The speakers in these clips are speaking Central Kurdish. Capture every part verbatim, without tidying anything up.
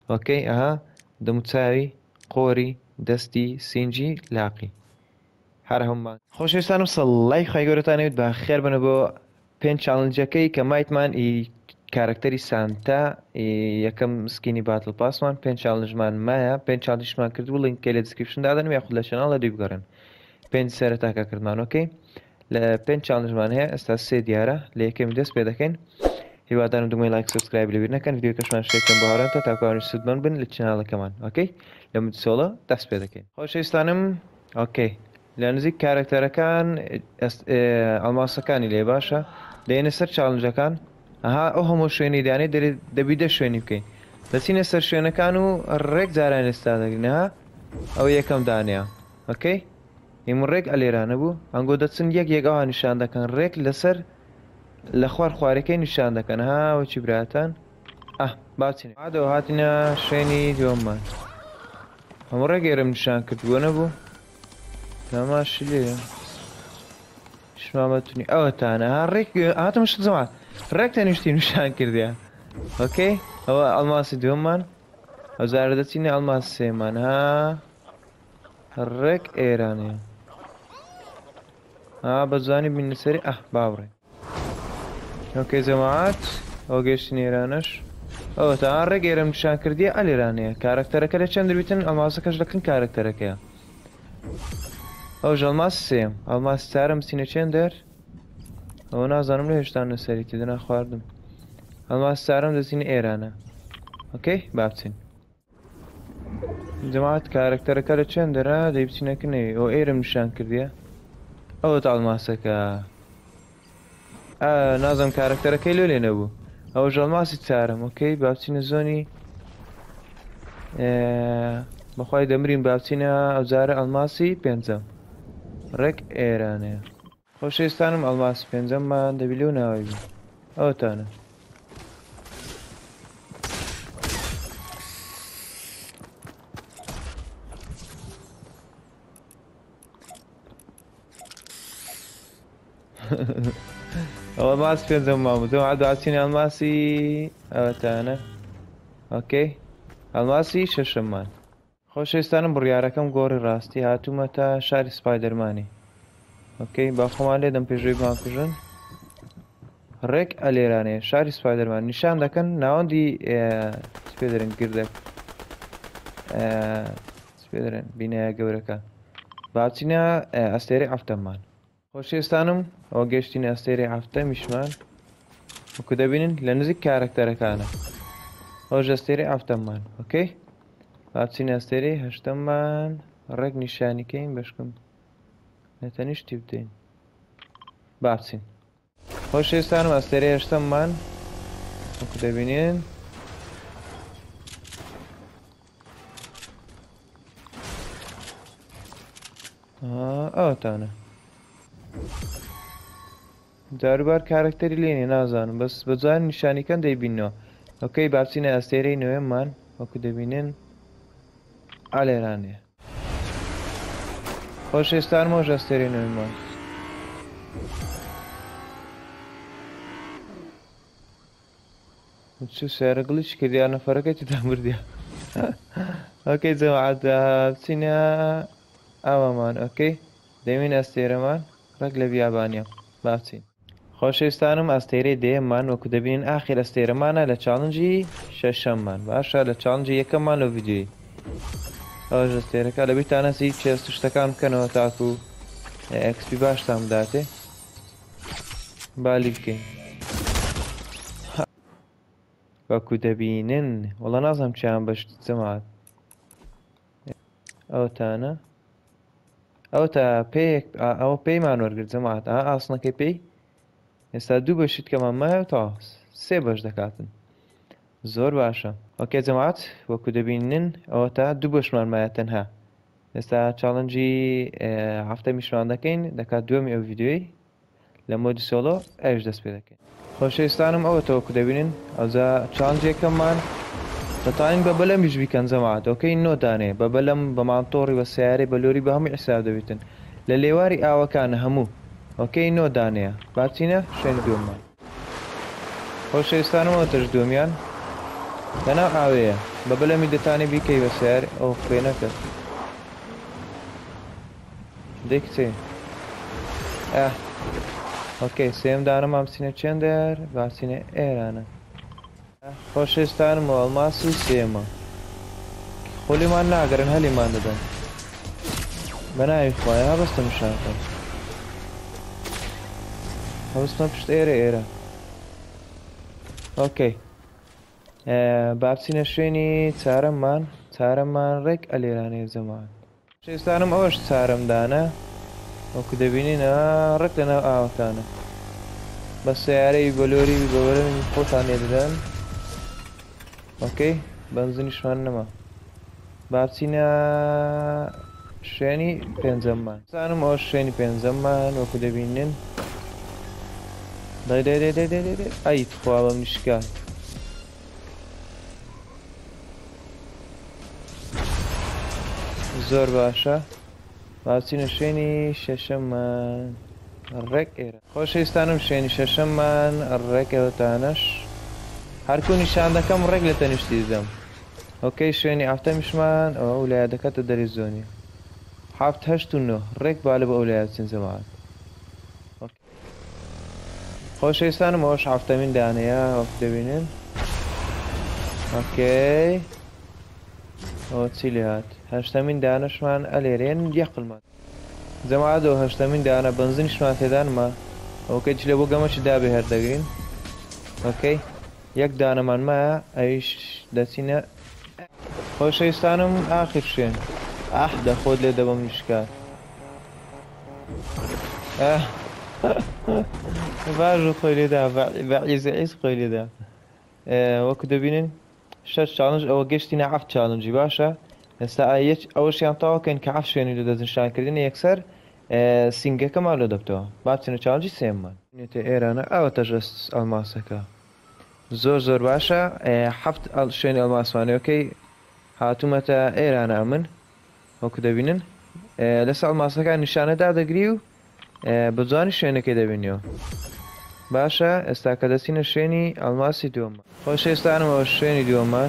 ئۆکەی ئەها دەموچاوی قۆری دەستی سینجی لاقی هەر هەمومان خۆشەویستانم سەڵای خی گەورەتانەوێت بە خێر بنە بۆ پێنج چاڵنجەکەی کە مایتمان ئی کارکتەری سانتا یەکەم سکینی باتڵ پاسمان پێنج چاڵنجمان مایە پێنج چاڵنجمان کردبوو لینکە لە دیسکریپشن دادەن یاخود لە چەناڵە دوی بگەڕن پێنج سەرەتاکەکردمان ئۆکەی لە پێنج چاڵنجمان هەیە ئێستا سێ دیارە لە یەکەمی دەست پێ دەکەین هیوادارم دومەی لایک سبسکرایب لەبیر نەکەن ڤیدیۆ کەشمان شێکم بە هاورانتە تاکوانی سودمەند بن لە چەناڵەکەمان ئۆکەی لە مدسۆڵە دەست پێ دەکەین خۆشەویستانم ئۆکەی لە نزیک کارکتەرەکان ئەڵماسەکانی لێ باشە دێنە سەر چاڵنجەکان ئەها ئەو هەموو شوێنی دانێ دەبیدە شوێنی بکەین دەچینە سەر شوێنەکان و ڕێک جاران ئێستا دەگرنەها ئەو یەکەم دانەیە ئۆکەی هیمون ڕێک ئەلێرانە بوو ئەنگۆ دەچن یەک یەک ئەوها نیشان دەکەن ڕێک لەسەر لە خوار خوارەکەی نیشان دەکەن هاوەچی براتان ئە باچین عادەوە هاتینە شوێنی دووەممان هەموو ڕێک ئێرەم نیشان کردووە نەبوو تاماشی لێە شمامەتونی ئەوەتانە ها ڕێک هاتمشت زەمان ڕێک تەنیشتی نیشان کردیە ئۆکەی ئەوە ئەڵماسی دووەممان ئەوزارە دەچینە ئەڵماس سێمان ها ڕێک ئێرانەیە ها بەزانی بینە سەری ئە باوڕێ ئۆکەی جەماعەت ئەو گەشتن ئێرانەش ئەوە تا ڕێک ئێرەم نیشان کردیە ئەلێرانەیە کارکتەرەکە لە چەند دەبیتن ئەڵماسەکەش لەکن کارکتەرەکەیە ئەو ژەڵماس سێم ئەڵماس چارەم سینە چێن دەر ئەوە نازانم لە هێشتان لەسەریتی دەنا خواردم ئەڵماس چارەم دەچینە ئێرانە ئۆکەی با بچین جەماعەت کارکتەرەکە لە چێن دەرا دەیبچینەکەنەوەی ئەو ئێرەم نیشان کردیە ئەوەت ئەڵماسەکە نازم کارکتەرەکەی لێ لێ نەبوو ئەو ژەڵماسی چارەم ئۆکەی با بچینە زۆنی بەخوای دەمرین با بچینە ئەوجارە ئەڵماسی پێنجەم ڕێک ئێرانەیە خۆشەویستانم ئەڵماسی پێنجەممان دەبی لێو ناوای بوو ئەوتانە ئەوە ماس پێنجەم مامودەوە عادواچینە ئەڵماسی ئەوەتانە ئۆکەی ئەڵماسی شەشەممان خۆشەویستانم بڕیارەکەم گۆڕی ڕاستی هاتوومە تا شاری سپایدەرمانی ئۆکەی با خۆمان لێ دەم پێشوەی بانکوژن ڕێک ئەلێرانەیە شاری سپایدەرمان نیشان دەکەن ناوەندی پێ دەرن گردەک پێ دەرن بینایە گەورەکە باچینە ئەستێرەی ئەفتەممان خۆشەویستانم ئەوە گەشتینە ئەستێرەی ئەفتە میشمان وەکو دەبینن لە نزیک کارکتەرەکانە ئەو ئەستێرەی ئەفتەممان ئۆکەی باچینە ئەستێرەی هەشتەممان ڕێک نیشانیکەین بەشکم نەتەنیشتی بدەین باچین خۆشەویستانم ئەستێرەی هەشتەممان وەکو دەبینین ئەوتانە جاروبار کارکتەری لێنێ نازانم بەس بەجوان نیشانیکەن دەیبینەوە ئۆکەی باچینە ئەستێرەی نوێممان وەکو دەبینن ئالێرانەیە خۆشەویستانمەوەژ ئەستێرەی نوێمان چوو سیارە گڵیچ کردیان نەفەرەکەی تدا مردیە ئۆکەی جەماعەت بچینە ئەوەمان ئۆکەی دەمین ئەستێرەمان ڕێک لە بیابانیە با بچین خۆشەویستانم ئەستێرەی دێممان وەکو دەبینن ئاخیر ئەستێرەمانە لە چاڵنجی شەشەممان باشە لە چاڵنجی یەکەممان لە ڤیدیۆی ئەوەش ئەستێرەکە لە بیرتانەسی چێست شتەکان بکەنەوە تاکو ئەکسپی باشتان بداتێ بالی بکەین وەکو دەبینن وەڵا نازانم چیان بەشت جەماعەت ئەوتانە ئەو تا پێیەک ئەوە پێیمان وەرگرت جەماعەت ئا ئاسنەکەی پێی ئێستا دوو بەشیت کەمان مایە و تا سێ بەش دەکاتن زۆر باشە ئۆکێ جەماعەت وەکو دەبینن ئەوە تا دوو بەشمان مایە تەنها ئێستا چاڵنجی هەفتەمیشمان دەکەین دەکات دووەمی ئەو ڤیدیۆی لە مۆدی سۆلۆ ئەوش دەست پێ دەکەین خۆشەویستانم ئەوەتە وەکو دەبینن ئەوجا چاڵنجێکەممان دەتوانین بە بەلەمیش بیکەن جەماعەت ئۆکەی نۆ دانێ بە بەلەم بە مانتۆڕی بە سیارەی بە لۆری بە هەمووی حساب دەبێتن لە لێواری ئاوەکانە هەموو ئۆکەی نۆ دانەیە باچینە شوێنی دووەممان خۆشەویستانەوە تەش دووەمیان لەناو ئاوەیە بە بەلەمی دەتانی بیکەی بە سیار ئەو خوێ نەکرد دێ کچێ ئە ئۆکەی سێم دانەمام بچینە چێندەر باسینە ئێرانە خۆشەویستانم ئەڵماسی سێمە خۆلیمان ناگەرن هەلیمان دەدەن بە ناوی خوایە هەبەستم شاکە هەوستمە پشت ئێرە ئێرە ئۆکەی با بچینە شوێنی چارەممان چارەممان ڕێک ئەلێرانەیە زەمان شێستانم ئەوەش چارەمدانە وەکو دەبینینە ڕێک لەناو ئاوەکانە بە سیارەی بەلۆری بەوەرەی خۆتان لێ دەدەن ئۆکەی بەنزینیشمان نەما با بچینە شوێنی پێنجەممان زانم ئەوە شوێنی پێنجەممان وەکو دەبینن دەی دەی دەی دەی دەی دەی ئەی خوا بەم نیشکات زۆر باشە با بچینە شوێنی شەشەممان ڕێک ئێرە خۆشەویستانم شوێنی شەشەممان ڕێکەوەتانەش هەرکوو نیشان دەکەم ڕێک لە تەنیشتی دەم ئۆکەی شوێنی ئافتەمیشمان ئەوە ئەولایە دەکاتە دەری زۆنی حافت هەشت و نۆ ڕێک بالە بە ئەولایە بچین زەمان خۆشەویستانم ئەوەش حافتەمین دانەیە وەکو دەبینن ئۆکەی ئەوە چی لێ هات هەشتەمین دانەشمان ئەلێرێن یەقڵمان جەماعەتەوە هەشتەمین دانە بەنزینیشمان تێدانمە ئەوکەی چ لێ بۆ گەمەشی دابێ هەردەگرین ئۆکەی یەک دانەمان مایە ئەویش دەچینە خۆشەویستانم ئاخر شوێن ئاح دەخۆت لێ دەبەم نیشکات باش خۆی لێدا بەعیزەعیز خۆی لێدا وەکو دەبینن شەش چالنج ئەوە گەشتینە هەفت چالنجی باشە ئێستا ئەوەشیان تاواکەن کە هەفت شوێنی لە دەستنیشانکردنی یەکسەر سینگەکەمان لە دەبتەوە با بچینە چالنجی سێممان نێتە ئێرانە ئەوەتەش ئەڵماسەکە زۆر زۆر باشە هەفت شوێنی ئەڵماسوانەوەکەی هاتوومەتە ئێرانە من وەکو دەبینن لەسەر ئەڵماسەکان نیشانەدا دەگری و بە جوانی شوێنەکەی دەبینیەوە باشە ئێستا کە دەچینە شوێنی ئەڵماسی دووەمان خۆشەویستانم ئەوە شوێنی دووەمان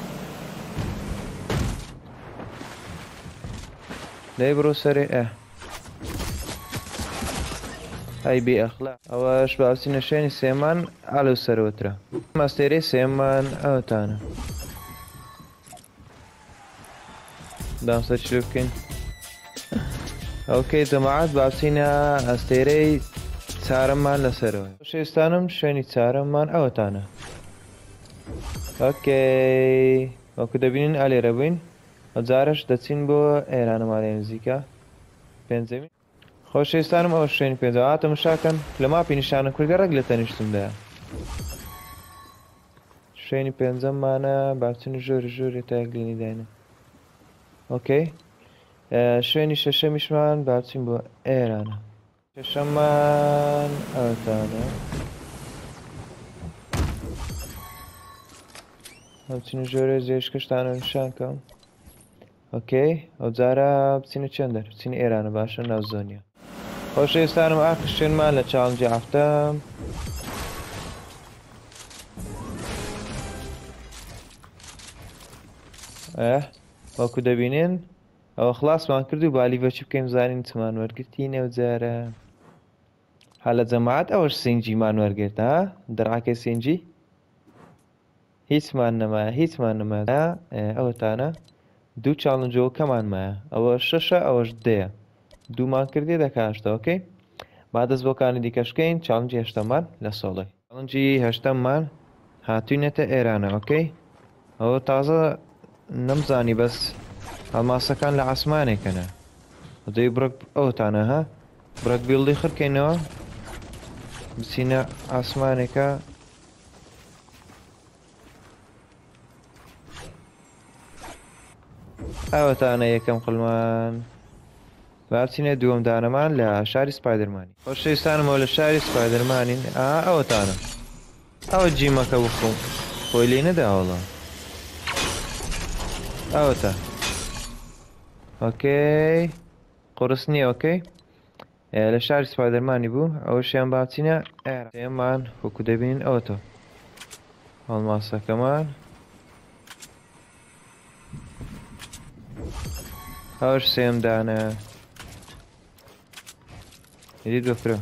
دەی بڕۆ سەرێ ئە ئەی بێ ئەخلاق ئەوەش با بچینە شوێنی سێمان ئالە سەرەوەترە ماستێرەی سێمان ئەوتانە دامسە چلو بکەین ئەوکەی جەماعەت با بچینە ئەستێرەی چارەممان لەسەرەوە خۆشەویستانم شوێنی چارەممان ئەوەتانە ئۆکەی وەکو دەبینین ئالێرە بووین ئەجارش دەچین بۆ ئێرانەمانەی نزیکە پێنجەمین خۆشەویستانم ئەوە شوێنی پێنجەوە هاتە مشاکەن لە ماپی نیشانە کوردە ڕێک لە تەنیشتمدایە شوێنی پێنجەممانە با بچین ژۆری ژۆری تا یەکلێنی داینە ئۆکەی شوێنی شەشەمیشمان با بچین بۆ ئێرانە شەشەممان ئەوتانە بچینە ژۆرە زێشکەشتانە نیشانکەم ئۆکەی ئەو جارە بچینە چەندەر بچینە ئێرانە باشە ناو زۆنیە خۆشەویستانم ئاخر شوێنمان لە چاڵنجی هەفتەم ئە وەکو دەبینین ئەوە خلاصمان کرد و بالی بەچی بکەین زانین چمان وەرگرتی نێو جارە هە لە جەماعەت ئەوەش سینجیمان وەرگرت ها دەڕاکەی سینجی هیچمان نەمایە هیچمان نەمایە ئەوەتانە دوو چاڵنجەوە کەمان مایە ئەوە شەشە ئەوەش دەیە دوومان کردێ دەکاشتە ئۆکەی با دەست بۆکانی دیکەشکەین چاڵنجی هەشتەمان لە سۆڵی چاڵنجی هەشتەممان هاتووینەتە ئێرانە ئۆکەی ئەوە تازە نەمزانی بەس ئەڵماسەکان لە ئاسمانێکەنە دەی بڕک ئەوتانە ها بڕک بیڵدی خڕکەینەوە بچینە ئاسمانێکە ئەوەتانە یەکەم قڵمان با بچینە دووەم دانەمان لە شاری سپایدەرمانی خۆشەویستانمەوە لە شاری سپایدەرمانین ئا ئەوەتانە ئەوە جیمەکە بخۆم خۆی لێ نەداوەڵە ئەوەتە ئۆکەی قڕس نییە ئۆکەی لە شاری سپایدەرمانی بوو ئەوەشیان با بچینە ئێمان وەکو دەبینین ئەوەتە هەڵماسەکەمان ئەوش سێم دانە هێدیت بەفرە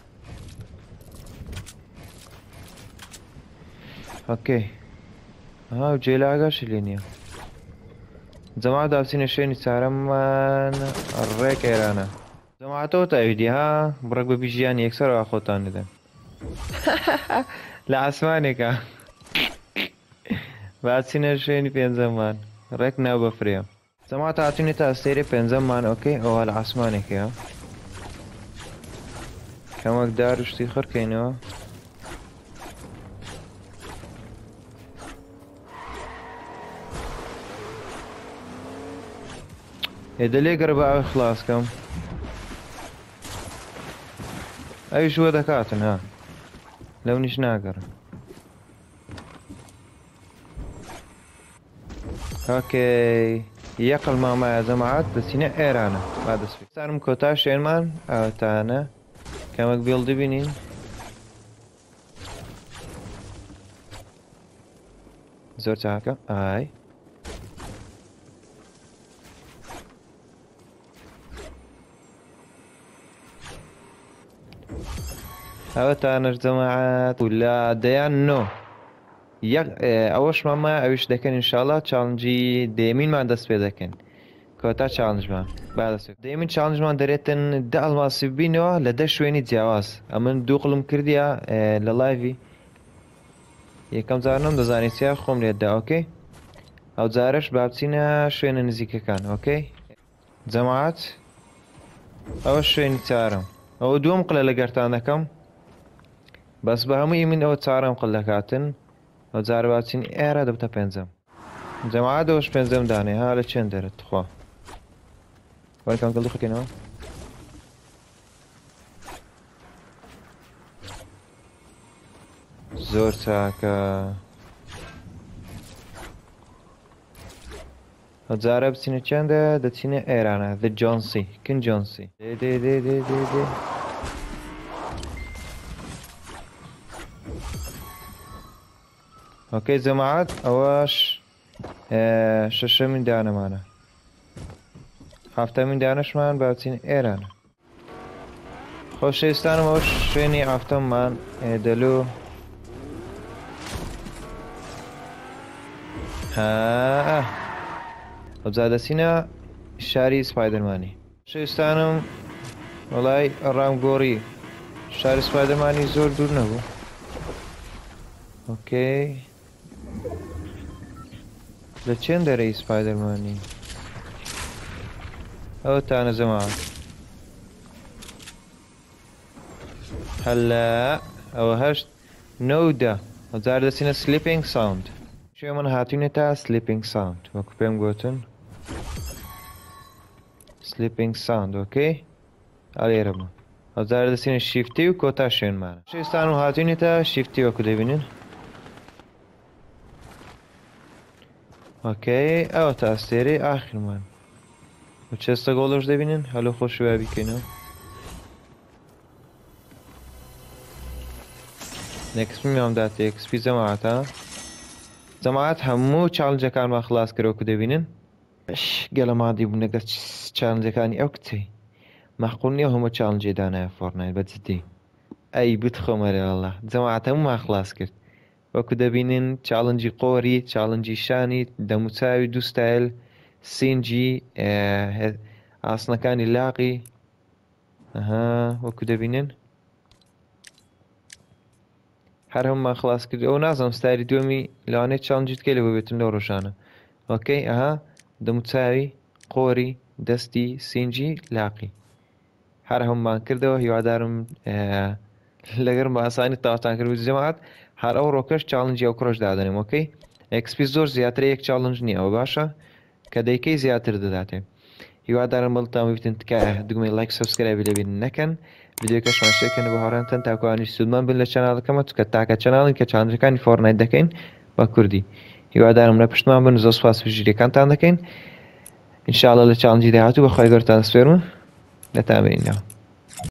اوكي ها جيلا اگاشی لێ نییە جەماعەت داچینە شوێنی چارەممان ڕێک ئێرانە جەماعەتەوە تاویدی ها بڕێک بە بیژیانی یەکسەرەوە خۆتان دەدەن لە ئاسمانێکە باچینە شوێنی پێنجەممان ڕێک ناو بەفرێ جەماعەت هاتوونێتە ئەستێرەی پێنجەممان ئۆکەی ئەوە لە ئاسمانێکەیە کەمێک دار و شتی خڕکەینەوە هێدە لێگەڕ بە ئەوی خڵاسکەم ئەویش وە دەکاتن ها لەو نیش ناگەڕن اوكي یەقڵ مامایە جەماعەت دەچینە ئێرانە با دەست پێ سارم کۆتا شوێنمان ئەوەتانە کەمێک بیڵدی بینین زۆر چاکە ئای ئەوەتانەش جەماعەت و لە دەیان نۆ یەک ئەوەش مامە ئەویش دەکەن ئینشاڵڵا چاڵنجی دێمینمان دەست پێ دەکەن کۆتا چاڵنجمان با دەست پێ دێمین چاڵنجمان دەرێتن دە ئەڵماسی ببینەوە لە دە شوێنی جیاواز ئەمن دوو قڵم کردیە لە لایڤی یەکەم جار نەم دەزانێت چیا خۆم لێتدا ئۆکەی ئەو جارەش با بچینە شوێنە نزیکەکان ئۆکەی جەماعەت ئەوە شوێنی چارەم ئەوە دووەم قلە لە گەرتان دەکەم بەس بە هەمووی من ئەوە چارەم قڵ دەکاتن ئەو جارە باچین ئێرە دەبتە پێنجەم جەماعەت ئەوەش پێنجەم دانێ ها لە چێن دەرێت خوا وای کام گەڵی خەکەینەوە زۆر چاکە ئەو جارە بچینە چێندە دەچینە ئێرانە دە جۆنسی کن جۆنسی دێ دێ دێ دێ دێ دێ اوكي جەماعەت ئەوەش شەشەمین دانەمانە هەفتەمین دانەشمان با بچین ئێرانە خۆشەویستانم ئەوە شوێنی هەفتەممان دەلو ها ئەوجا دەچینە شاری سپایدەرمانی خۆشەویستانم وەڵای ڕامگۆڕی شاری سپایدەرمانی زۆر دوور نەبوو اوكي لە چێن دەرەی سپایدەرمانی ئەوەتانە جەماعەت هەلا ئەوە هەشت نەودە ئەوجار دەچینە سلیپینگ ساوند شوێ من هاتوونێتە سلیپینگ ساوند وەکو پێم گوتن سلیپینگ ساوند ئۆکەی ئەلێرەمە ئەوجار دەچینە شیفتی و کۆتا شوێنمانە شوێستان و هاتوونێتە شیفتی وەکو دەبینن اوكي ئەوە تا ئەستێرەی ئاخرمان و چێستە گۆڵەش دەبینن هەلو خۆشوە بیکەینەوە نێکسپی میام دات ئێکسپی جەماعەتە جەماعەت هەموو چاڵنجەکانمان خلاص کردەوەکو دەبینن بەش گەلە مادی بوو نەگەر چاڵنجەکانی ئەو کچەی مەحقوڵ نییە هەموو چاڵنجێ دانایە فۆرنایت بەجددی ئەی بتخۆمەرێ وەڵڵا جەماعەت هەموومان خلاص کرد وەکو دەبینن چاڵنجی قۆری چاڵنجی شانی دەموچاوی دوو ستایل سینجی ئاسنەکانی لاقی ئەها وەکو دەبینن هەر هەموومان خلاص کرد ئەو نازانم ستایلی دووەمی لەوانەیە چاڵنجیت کەی لەوە بێتن لەو ڕۆژانە ئۆکەی ئەها دەموچاوی قۆری دەستی سینجی لاقی هەر هەموومان کردەوە هیوادارم لەگەرم بە ئاسانی تاواتان کرد جەماعەت هەر ئەو ڕۆکەش چاڵنجی ئەو کڕۆژ دادەنێم ئۆکەی ئەکسپی زۆر زیاترە یەک چاڵنج نییە ئەوە باشە کە دەیکەی زیاتر دەداتێ هیوادارم بەڵتان ویتن تکایە دوگمەی لایک سەبسکرایبی لەبین نەکەن ڤیدیۆکەشمان شێرکەن بە هاوڕێتان تاکوانیش سوودمان بن لە چەناڵەکەمە چکە تاکە چەناڵین کە چاڵنجەکانی فۆرنایت دەکەین بە کوردی هیوادارم لە پشتمان بن زۆر سوپاس ژیرەکانتان دەکەین ئینشاڵڵا لە چاڵنجی داهاتوو بەخوای گەورتان دەسپێرم لەتان بینینەوە